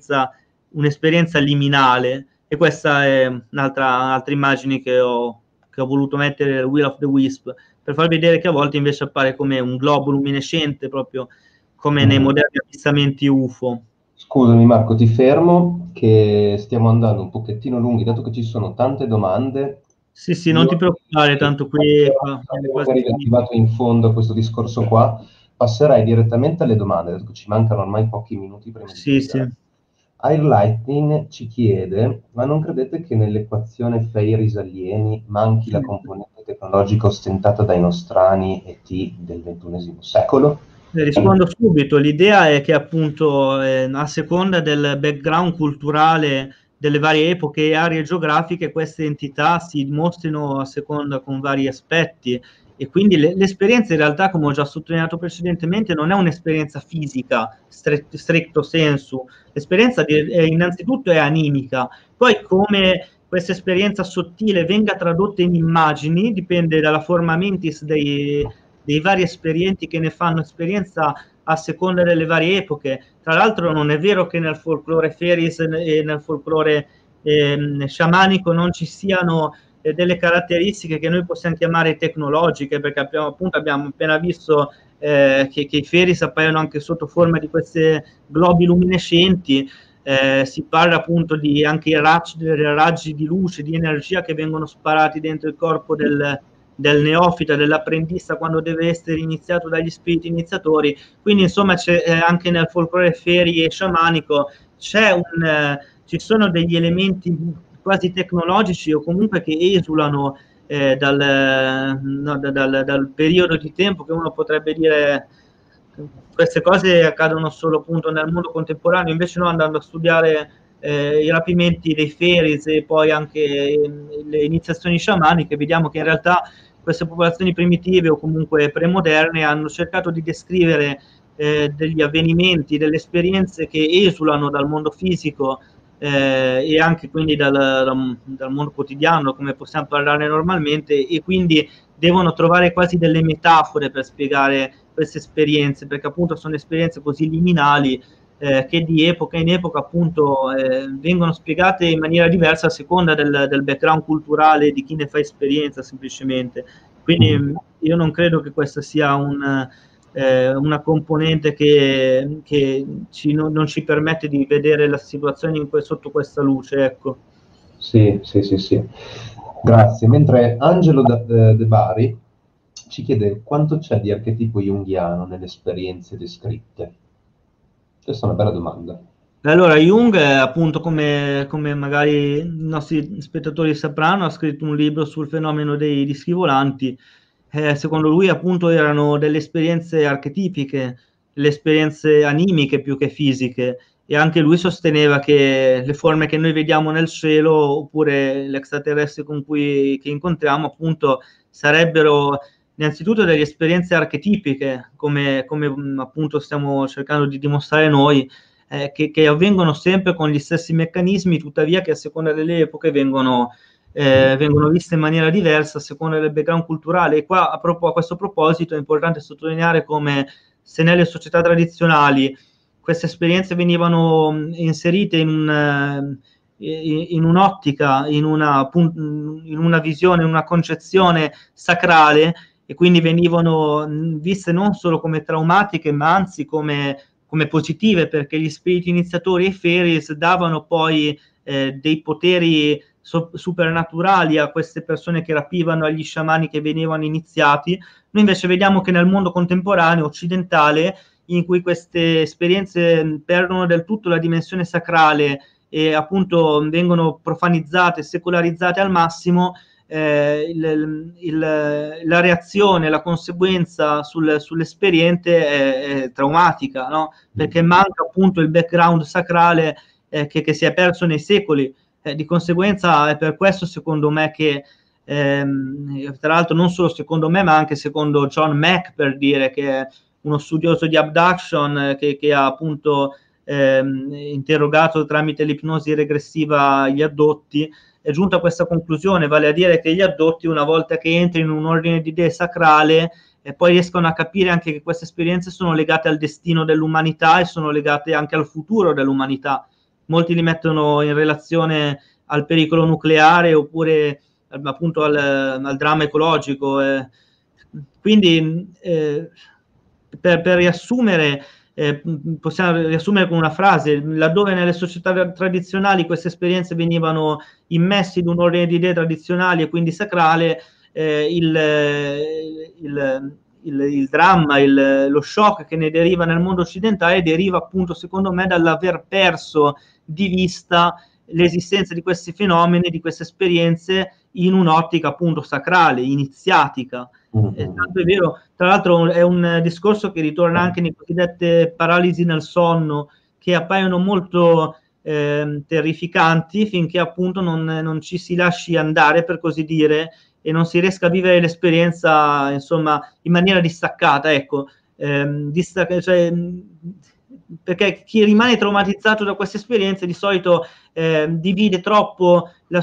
un'esperienza liminale. E questa è un'altra immagine che ho voluto mettere, Will of the Wisp, per far vedere che a volte invece appare come un globo luminescente, proprio come nei moderni avvistamenti UFO. Scusami Marco, ti fermo che stiamo andando un pochettino lunghi, dato che ci sono tante domande. Sì, non ti preoccupare, tanto qui quasi magari arrivato in fondo a questo discorso qua, passerai direttamente alle domande, dato che ci mancano ormai pochi minuti prima di chiudere. Sì. Air Lightning ci chiede, ma non credete che nell'equazione Fairies alieni manchi la componente tecnologica ostentata dai nostrani ET del XXI secolo? Rispondo subito. L'idea è che appunto a seconda del background culturale delle varie epoche e aree geografiche, queste entità si dimostrino a seconda con vari aspetti, e quindi l'esperienza in realtà, come ho già sottolineato precedentemente, non è un'esperienza fisica stretto sensu. L'esperienza innanzitutto è animica, poi come questa esperienza sottile venga tradotta in immagini dipende dalla forma mentis dei vari esperienti che ne fanno esperienza a seconda delle varie epoche. Tra l'altro non è vero che nel folklore fairies e nel folklore sciamanico non ci siano delle caratteristiche che noi possiamo chiamare tecnologiche, perché abbiamo appena visto che i fairies appaiono anche sotto forma di questi globi luminescenti. Si parla appunto di anche raggi di luce, di energia che vengono sparati dentro il corpo del neofita, dell'apprendista, quando deve essere iniziato dagli spiriti iniziatori. Quindi insomma c'è anche nel folklore fairy e sciamanico ci sono degli elementi quasi tecnologici, o comunque che esulano dal periodo di tempo che uno potrebbe dire queste cose accadono solo appunto nel mondo contemporaneo. Invece noi, andando a studiare i rapimenti dei fairies e poi anche le iniziazioni sciamaniche, vediamo che in realtà queste popolazioni primitive o comunque premoderne hanno cercato di descrivere degli avvenimenti, delle esperienze che esulano dal mondo fisico e anche quindi dal mondo quotidiano, come possiamo parlare normalmente, e quindi devono trovare quasi delle metafore per spiegare queste esperienze, perché appunto sono esperienze così liminali che di epoca in epoca appunto vengono spiegate in maniera diversa a seconda del background culturale di chi ne fa esperienza, semplicemente. Quindi io non credo che questa sia una componente che non ci permette di vedere la situazione sotto questa luce, ecco. Sì, sì, sì, sì. Grazie. Mentre Angelo De Bari ci chiede quanto c'è di archetipo junghiano nelle esperienze descritte. Questa è una bella domanda. Allora, Jung, appunto, come magari i nostri spettatori sapranno, ha scritto un libro sul fenomeno dei dischi volanti. Secondo lui, appunto, erano delle esperienze archetipiche, le esperienze animiche più che fisiche, e anche lui sosteneva che le forme che noi vediamo nel cielo, oppure l'extraterrestre che incontriamo, appunto, sarebbero innanzitutto delle esperienze archetipiche, come appunto stiamo cercando di dimostrare noi, che avvengono sempre con gli stessi meccanismi, tuttavia che a seconda delle epoche vengono viste in maniera diversa a seconda del background culturale. E qua a questo proposito è importante sottolineare come, se nelle società tradizionali queste esperienze venivano inserite in un'ottica, in una visione, in una concezione sacrale, e quindi venivano viste non solo come traumatiche, ma anzi come positive, perché gli spiriti iniziatori e i fairies davano poi dei poteri supernaturali a queste persone che rapivano, agli sciamani che venivano iniziati. Noi invece vediamo che nel mondo contemporaneo occidentale, in cui queste esperienze perdono del tutto la dimensione sacrale e appunto vengono profanizzate, secolarizzate al massimo, la reazione, la conseguenza sull'esperiente è traumatica, no? Perché manca appunto il background sacrale che si è perso nei secoli. Di conseguenza è per questo, secondo me, che tra l'altro non solo secondo me, ma anche secondo John Mack, per dire, che è uno studioso di abduction, che ha appunto interrogato tramite l'ipnosi regressiva gli addotti, è giunto a questa conclusione, vale a dire che gli addotti, una volta che entri in un ordine di idee sacrale, poi riescono a capire anche che queste esperienze sono legate al destino dell'umanità e sono legate anche al futuro dell'umanità. Molti li mettono in relazione al pericolo nucleare, oppure appunto al dramma ecologico. Quindi, per riassumere, possiamo riassumere con una frase: laddove nelle società tradizionali queste esperienze venivano immesse in un ordine di idee tradizionali e quindi sacrale, il dramma, lo shock che ne deriva nel mondo occidentale deriva appunto, secondo me, dall'aver perso di vista l'esistenza di questi fenomeni, di queste esperienze, in un'ottica appunto sacrale, iniziatica. Tanto è vero, tra l'altro è un discorso che ritorna anche nelle cosiddette paralisi nel sonno, che appaiono molto terrificanti finché appunto non ci si lasci andare, per così dire, e non si riesca a vivere l'esperienza, insomma, in maniera distaccata, ecco. Cioè, perché chi rimane traumatizzato da queste esperienze di solito divide troppo il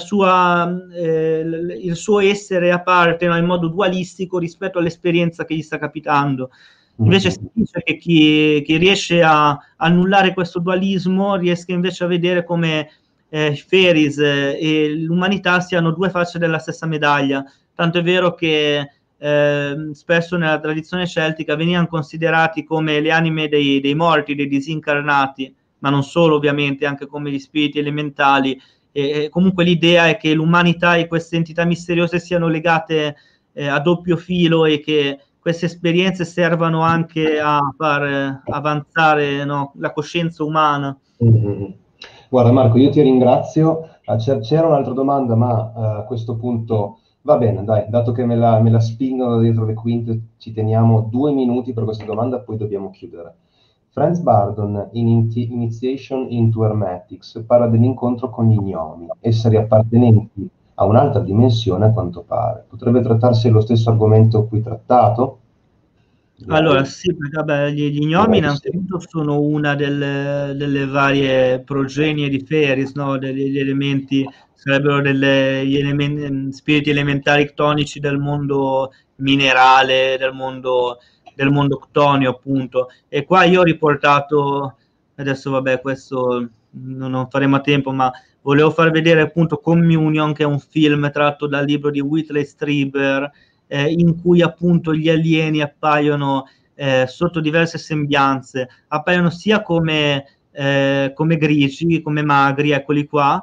suo essere a parte, no, in modo dualistico rispetto all'esperienza che gli sta capitando. Invece si dice che chi riesce a annullare questo dualismo riesca invece a vedere come Fairies e l'umanità siano due facce della stessa medaglia. Tanto è vero che spesso nella tradizione celtica venivano considerati come le anime dei morti, dei disincarnati, ma non solo, ovviamente, anche come gli spiriti elementali. E comunque l'idea è che l'umanità e queste entità misteriose siano legate a doppio filo, e che queste esperienze servano anche a far avanzare, no, la coscienza umana. Guarda Marco, io ti ringrazio. C'era un'altra domanda, ma a questo punto va bene, dai, dato che me la spingono da dietro le quinte, ci teniamo 2 minuti per questa domanda, poi dobbiamo chiudere. Franz Bardon, in Initiation into Hermetics, parla dell'incontro con gli gnomi, esseri appartenenti a un'altra dimensione a quanto pare. Potrebbe trattarsi dello stesso argomento qui trattato? Allora, sì, perché vabbè, gli gnomi innanzitutto sono una delle varie progenie di Fairies, no? Degli elementi, sarebbero gli spiriti elementari ctonici del mondo minerale, del mondo ctonio, appunto. E qua io ho riportato, adesso vabbè, questo non faremo a tempo, ma volevo far vedere appunto Communion, che è un film tratto dal libro di Whitley Strieber, in cui appunto gli alieni appaiono sotto diverse sembianze, appaiono sia come grigi, come magri, eccoli qua,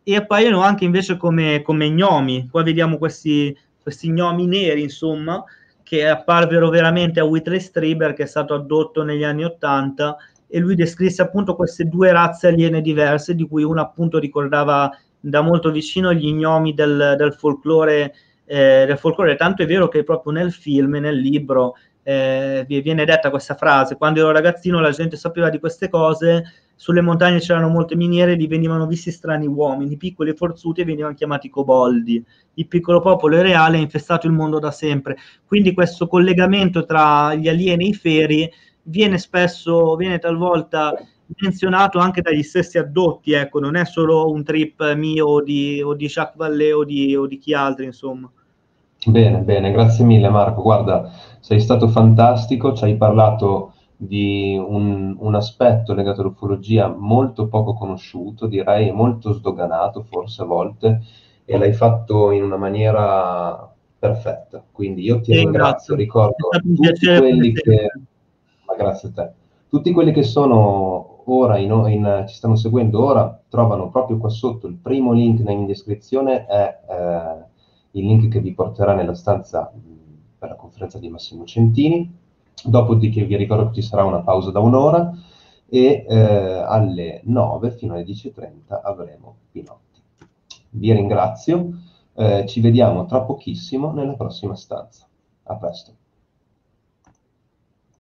e appaiono anche invece come gnomi. Qua vediamo questi gnomi neri, insomma, che apparvero veramente a Whitley Strieber, che è stato addotto negli anni '80, e lui descrisse appunto queste due razze aliene diverse, di cui una appunto ricordava da molto vicino gli gnomi del folklore, tanto è vero che proprio nel film e nel libro viene detta questa frase: quando ero ragazzino la gente sapeva di queste cose, sulle montagne c'erano molte miniere, li venivano visti strani uomini, piccoli e forzuti, e venivano chiamati coboldi. Il piccolo popolo è reale, ha infestato il mondo da sempre. Quindi questo collegamento tra gli alieni e i feri viene talvolta menzionato anche dagli stessi addotti, ecco, non è solo un trip mio o di Jacques Vallée o di chi altri, insomma. Bene, bene, grazie mille Marco. Guarda, sei stato fantastico, ci hai parlato di un aspetto legato all'ufologia molto poco conosciuto, direi, e molto sdoganato forse a volte, e l'hai fatto in una maniera perfetta. Quindi io ti Ti ringrazio, ringrazio, è ricordo stato un tutti piacere come quelli che, sempre. ma grazie a te, tutti quelli che sono ora ci stanno seguendo ora, trovano proprio qua sotto il primo link in descrizione, è il link che vi porterà nella stanza per la conferenza di Massimo Centini. Dopodiché vi ricordo che ci sarà una pausa da un'ora e alle 9 fino alle 10:30 avremo Pinotti. Vi ringrazio, ci vediamo tra pochissimo nella prossima stanza. A presto.